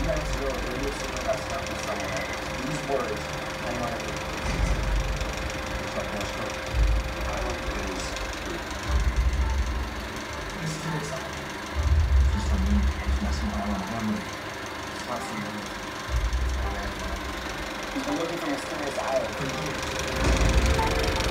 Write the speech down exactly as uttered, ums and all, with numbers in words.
minutes ago, the radio signal got stuck with someone. These words, hang on to me. It's like Morse code. Island is free. This is too exciting. Just for me, it's messing around with memory. It's not for me. He's been looking for mysterious island for years.